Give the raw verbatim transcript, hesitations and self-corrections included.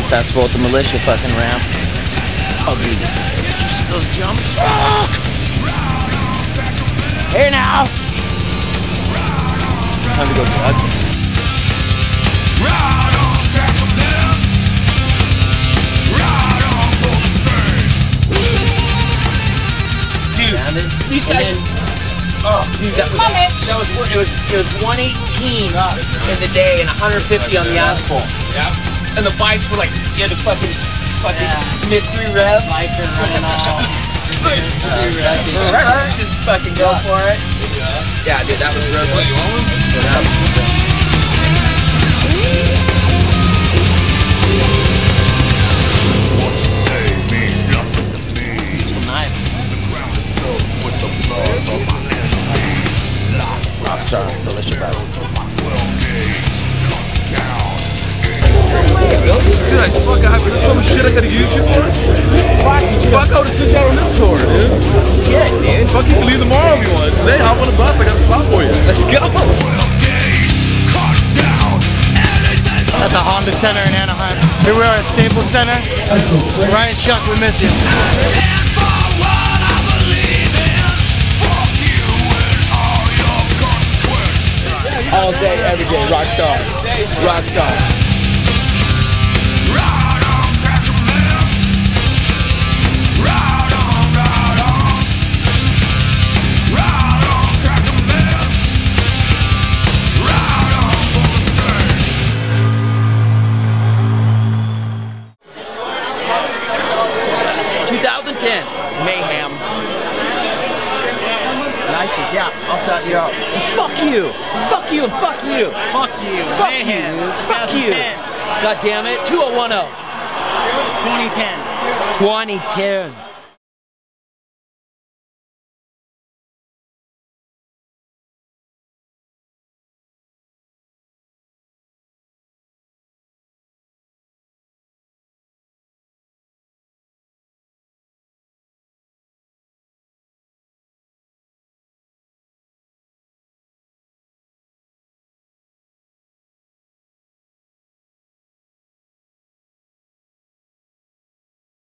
Festival at the Militia fucking ramp. Ugly. Just those jumps. Fuck! Here now! Time to go drug. Dude, these guys. Oh, dude, that was, that was it was it was one eighteen in the day and one hundred fifty on the asphalt. Yeah. And the bikes were like, you had to fucking fucking yeah. mystery rev. Bikes are running all. Just fucking go for it. Yeah, dude, that was real. You want one? What you say means nothing to me. Nice. The ground is soaked with the blood of my enemies. Rockstar, delicious battles. Dude, I fuck, I have so much shit I gotta use you for. Fuck, I would've sent you out on this tour, dude. Yeah, dude. Fuck, you can leave tomorrow if you want. Today, hop on the bus, I got a spot for you. Let's go. At the Honda Center in Anaheim. Here we are at Staples Center. Ryan Shuck, we miss you. All day, every day, rockstar. Rockstar. twenty ten, Mayhem. Nice, yeah, I'll shout you out. Fuck you! Fuck you and fuck you! Fuck you. Fuck Mayhem. you! Fuck you! God damn it, two oh one oh. twenty ten. twenty ten.